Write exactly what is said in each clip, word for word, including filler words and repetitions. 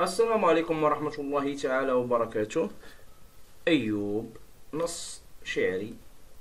السلام عليكم ورحمة الله تعالى وبركاته. أيوب، نص شعري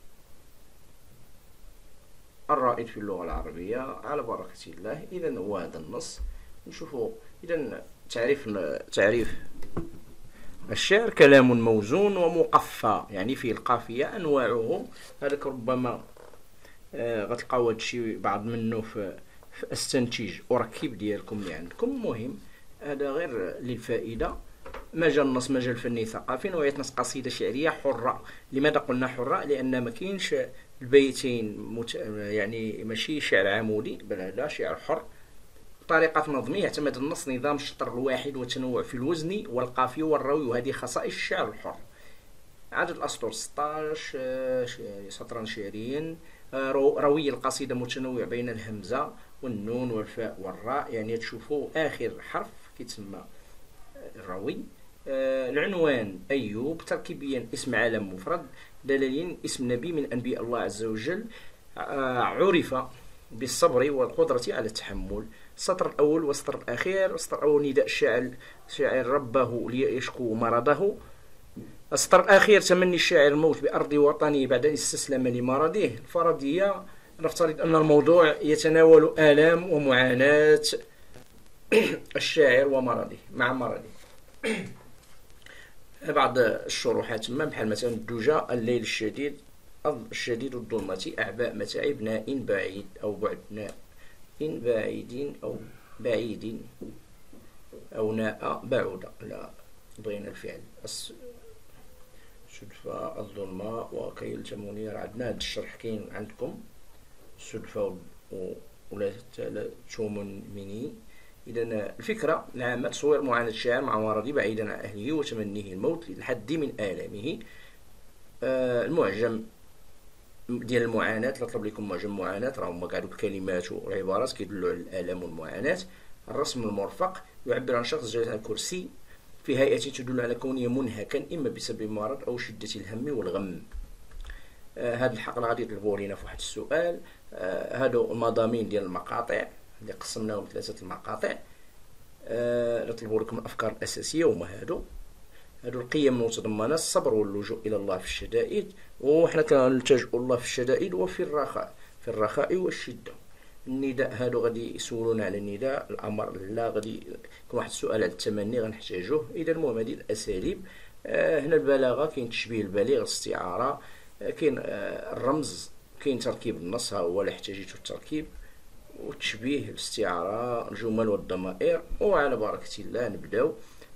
الرائد في اللغة العربية على بركة الله. إذا هو هذا النص نشوفه. إذا تعريف تعريف الشعر: كلام موزون ومقفى، يعني فيه القافية أنواعه. هذاك ربما آه غتلقاو هادشي بعض منه في, في استنتج أركب ديالكم اللي عندكم. مهم، هذا غير للفائدة. مجال النص مجال فني ثقافي. نوعية نص قصيدة شعرية حرة. لماذا قلنا حرة؟ لأن ما كاينش البيتين مت... يعني ماشي شعر عمودي، بل هذا شعر حر. طريقة نظمه: يعتمد النص نظام الشطر الواحد والتنوع في الوزن والقافية والروي، وهذه خصائص الشعر الحر. عدد الأسطر ستاش سطرا شعريا. روي القصيدة متنوع بين الهمزة والنون والفاء والراء، يعني تشوفوا آخر حرف كيتسمى الروي. آه العنوان: أيوب. تركيبيا: اسم علم مفرد. دلالين: اسم نبي من أنبياء الله عز وجل. آه عرف بالصبر والقدرة على التحمل. السطر الأول والسطر الأخير. السطر الأول: نداء الشاعر شاعر ربه ليشكو مرضه. السطر الأخير: تمني الشاعر الموت بأرض وطنه بعد أن استسلم لمرضه. الفرضية: نفترض أن الموضوع يتناول آلام ومعاناة الشاعر ومرضه مع مرضه. بعض الشروحات تما بحال مثلا: الدجى، الليل الشديد، الشديد الظلمة، أعباء متاعب، ناء بعيد أو بعد، ناء بعيد أو بعيد، أو ناء بعد. لا بغينا الفعل. السدفة، الظلمة، وكيل تمونير. عندنا هاد الشرح كاين عندكم، السدفة ولا تومن مني. إذا الفكرة العامة: تصوير معاناة الشاعر مع مرضه بعيدا عن أهله وتمنيه الموت للحد من آلامه. آه المعجم ديال المعاناة، نطلب لكم معجم معاناة، راه هما كاع دوك الكلمات والعبارات كيدلوا على الآلام والمعاناة. الرسم المرفق: يعبر عن شخص جالس على كرسي في هيئة تدل على كونه منهكا، إما بسبب المرض أو شدة الهم والغم. آه هاد الحقل غادي يطلبوا لينا في واحد السؤال. آه هادو المضامين ديال المقاطع اللي قسمناهم ثلاثة المقاطع. آه نطلبوا لكم الأفكار الأساسية، وما هادو هادو القيم المتضمنة: الصبر واللجوء إلى الله في الشدائد، وحنا كنلتجئوا الله في الشدائد وفي الرخاء، في الرخاء والشدة. النداء: هادو غادي يسولونا على النداء. الأمر: لا. غادي يكون واحد السؤال على التمني غنحتاجوه. إذا المهم هادي الأساليب. آه هنا البلاغة: كاين التشبيه البليغ، الاستعارة، آه كاين آه الرمز، كاين تركيب النص، ها هو لا احتاجيتو التركيب والتشبيه، الاستعارة، الجمل والضمائر. وعلى بركة الله نبداو.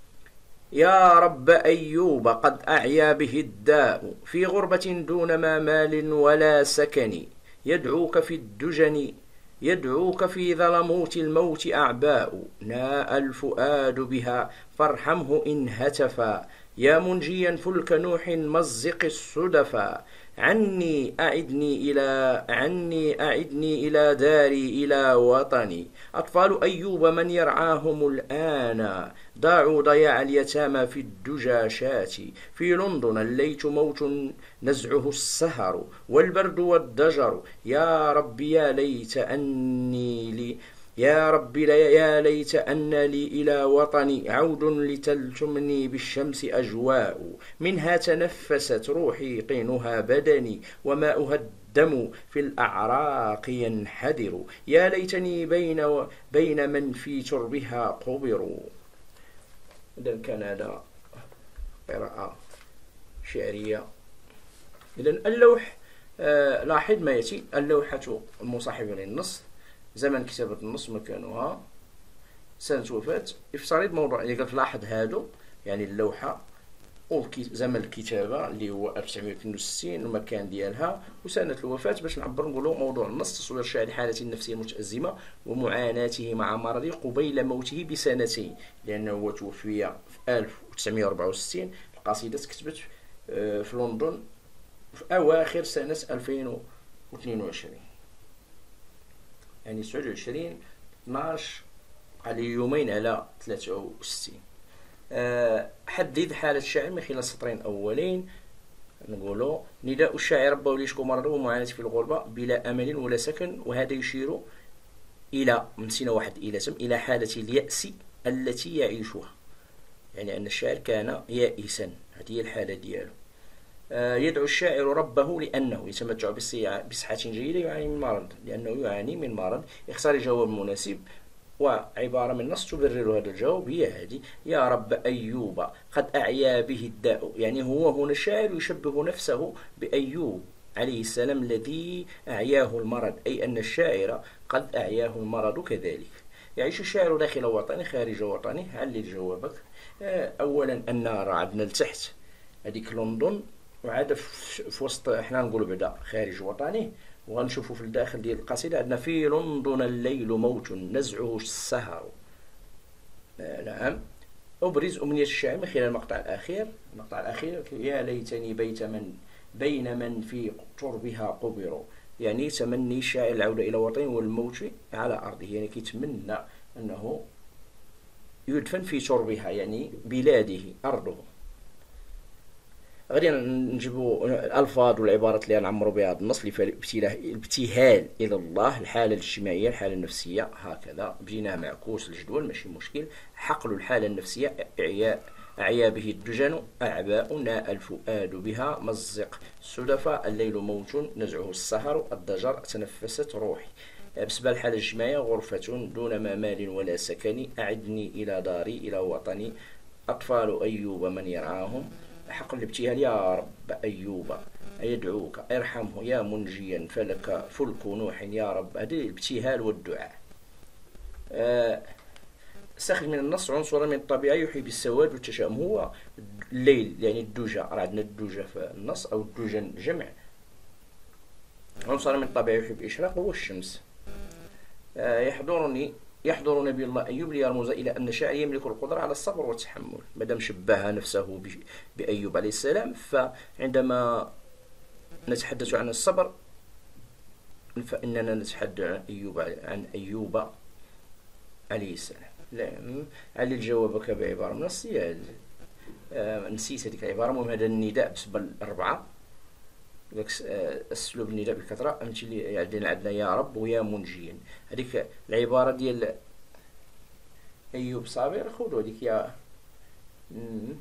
يا رب أيوب قد أعيا به الداء، في غربة دون ما مال ولا سكن، يدعوك في الدجن، يدعوك في ظلموت الموت أعباء، ناء الفؤاد بها فارحمه إن هتفا، يا منجيا فلك نوح مزق الصدفا، عني أعدني إلى عني أعدني إلى داري إلى وطني. أطفال أيوب من يرعاهم الآن، ضاعوا ضياع اليتامى في الدجاشات، في لندن الليت موت نزعه السهر والبرد والضجر، يا رب يا ليت أني لي يا رب يا ليت أن لي إلى وطني عود لتلتمني بالشمس أجواء، منها تنفست روحي طينها بدني وماؤها الدم في الأعراق ينحدر، يا ليتني بين بين من في تربها قبروا. إذا كان هذا قراءة شعرية. إذا اللوح، آه لاحظ ما يأتي: اللوحة المصاحبة للنص، زمن كتابة النص، مكانها، سنة وفاة. افترض موضوع اللي قلت لاحظ هادو، يعني اللوحة وزمن الكتابة اللي هو ألف وتسعمائة واثنين وستين، المكان ديالها وسنة الوفاة، باش نعبر نقولوا موضوع النص: تصوير الشاعر حالته النفسية المتأزمة ومعاناته مع مرضه قبيل موته بسنتين، لأنه هو توفي في ألف وتسعمائة وأربعة وستين. القصيدة تكتبت في لندن في أواخر سنة ألفين واثنين وعشرين، يعني تسعة وعشرين اثناش على يومين على ثلاثة وستين. أه حدد حالة الشاعر من خلال السطرين الأولين. نقولوا: نداء الشاعر ربه ليشكو مرضه ومعاناته في الغربة بلا أمل ولا سكن، وهذا يشير إلى، من سنة واحد إلى تم، إلى حالة اليأس التي يعيشها. يعني أن الشاعر كان يائسا، هذه هي الحالة ديالو. آه، يدعو الشاعر ربه لأنه يتمتع بصحة جيدة يعاني من مرض، لأنه يعاني من مرض. اختار الجواب المناسب، وعبارة من نص تبرر هذا الجواب هي هذه: يا رب أيوب قد أعيا به الداء. يعني هو هنا الشاعر يشبه نفسه بأيوب عليه السلام الذي أعياه المرض، أي أن الشاعر قد أعياه المرض كذلك. يعيش الشاعر داخل وطنه خارج وطنه. علل جوابك. آه، أولا النار عندنا لتحت، هذيك لندن، وعاد في وسط، حنا نقولوا بعدا خارج وطنه. وغنشوفوا في الداخل ديال القصيدة عندنا: في لندن الليل موت نزعه السهر. آه نعم. أبرز أمنية الشاعر من خلال المقطع الأخير. المقطع الأخير: يا ليتني بيت من بين من في تربها قبروا. يعني تمني الشاعر العودة إلى وطنه والموت على أرضه، يعني كيتمنى أنه يدفن في تربها، يعني بلاده، أرضه. غادي نجيبوا الألفاظ والعبارات اللي نعمروا بها هذا النص: الابتهال إلى الله، الحالة الاجتماعية، الحالة النفسية. هكذا بجيناه معكوس الجدول، ماشي مشكل. حقل الحالة النفسية: إعياء أعيا به الدجن أعباؤنا الفؤاد بها مزق السدف، الليل موت نزعه السهر، الضجر تنفست روحي. بالنسبة للحالة الاجتماعية: غرفة دون ما مال ولا سكن، أعدني إلى داري إلى وطني، أطفال أيوب من يرعاهم. حق الابتهال: يا رب أيوب يدعوك ارحمه يا منجيا فلك فلك نوح يا رب. هذا الابتهال والدعاء. أه استخرج من النص عنصرا من الطبيعة يحيي بالسواد والتشاؤم. هو الليل، يعني الدجى، راه عندنا الدجى في النص، أو الدجى جمع. عنصرا من الطبيعة يحيي بالإشراق هو الشمس. أه يحضرني يحضر نبي الله أيوب ليرمز إلى أن الشاعر يملك القدرة على الصبر والتحمل. مادام شبه نفسه بأيوب عليه السلام، فعندما نتحدث عن الصبر فإننا نتحدث عن أيوب عن أيوب عليه السلام. لا، علل جوابك بعبارة من الصياد. آه نسيت هذيك العبارة. المهم هذا النداء بالنسبة للأربعة، أسلوب النداء بالكثرة. أمثلة عندنا عندنا يا رب ويا منجيا. هذيك العبارة ديال أيوب صابر، خذوا هذيك يا مم.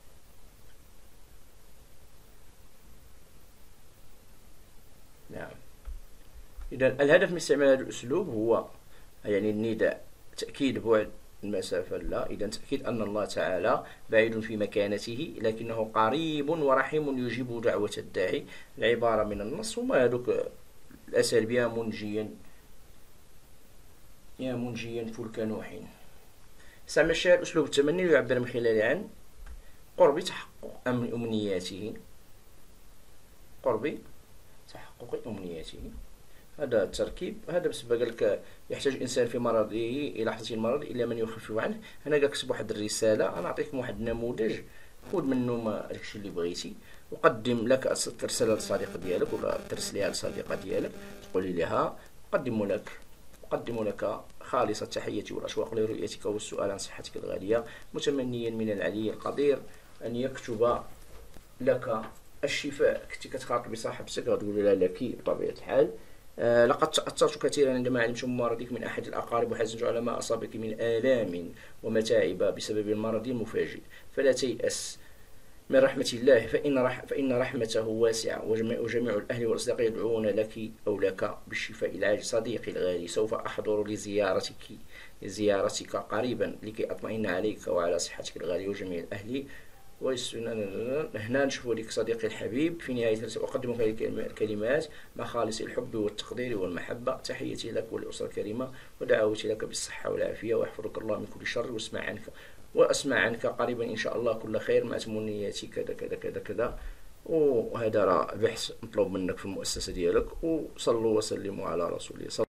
نعم. إذا الهدف من استعمال هذا الأسلوب هو يعني النداء، تأكيد بعد المسافة لا، إذا تأكيد أن الله تعالى بعيد في مكانته لكنه قريب ورحيم يجيب دعوة الداعي. العبارة من النص هما هذوك الأساليب: يا منجيا يا منجيا فلك نوح. استعمل الشاعر أسلوب التمني ليعبر من خلاله عن قرب تحقق أمنياته. قرب تحقق أمنياته. هذا التركيب. هذا بالنسبة قالك: يحتاج الإنسان في مرضه إلى لحظة المرض إلى من يخفف عنه. هنا قالك كتب واحد الرسالة، أنا أعطيكم واحد النموذج، خذ منه ما داكشي اللي بغيتي، وقدم لك ترسلها للصديق ديالك ولا ترسليها للصديقة ديالك، تقولي لها: أقدم لك أقدم لك خالص التحية والأشواق لرؤيتك والسؤال عن صحتك الغالية، متمنيا من العلي القدير أن يكتب لك الشفاء. كنت كتخاطبي صاحبتك غتقول لها لك بطبيعة الحال: آه لقد تأثرت كثيرا عندما علمت مرضك من أحد الأقارب، وحزنت على ما أصابك من آلام ومتاعب بسبب المرض المفاجئ، فلا تيأس من رحمة الله، فإن, رح فإن رحمته واسعة، وجميع الأهل والأصدقاء يدعون لك أو لك بالشفاء العاجل. صديقي الغالي، سوف أحضر لزيارتك لزيارتك قريبا لكي أطمئن عليك وعلى صحتك الغالية وجميع الأهل. هنا نشوفوا لك صديقي الحبيب في نهاية الرسالة: أقدم لك الكلمات مع خالص الحب والتقدير والمحبة، تحيتي لك وللأسرة الكريمة، ودعوتي لك بالصحة والعافية، ويحفظك الله من كل شر، واسمع عنك وأسمع عنك قريبا إن شاء الله كل خير، مع تمنياتي كذا كذا كذا كذا. وهذا راه بحث مطلوب منك في المؤسسة ديالك. وصلوا وسلموا على رسول الله.